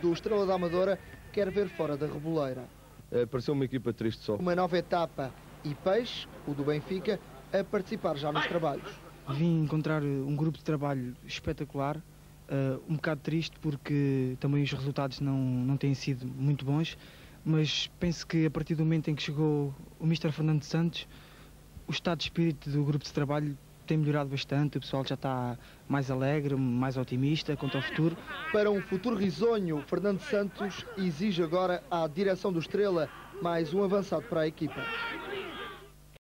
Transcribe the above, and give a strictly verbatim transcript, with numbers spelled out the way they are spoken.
do Estrela da Amadora quer ver fora da reboleira. É, pareceu uma equipa triste só. Uma nova etapa e Peixe, o do Benfica, a participar já nos trabalhos. Vim encontrar um grupo de trabalho espetacular, uh, um bocado triste porque também os resultados não, não têm sido muito bons, mas penso que a partir do momento em que chegou o mister Fernando Santos, o estado de espírito do grupo de trabalho tem melhorado bastante, o pessoal já está mais alegre, mais otimista quanto ao futuro. Para um futuro risonho, Fernando Santos exige agora à direção do Estrela mais um avançado para a equipa.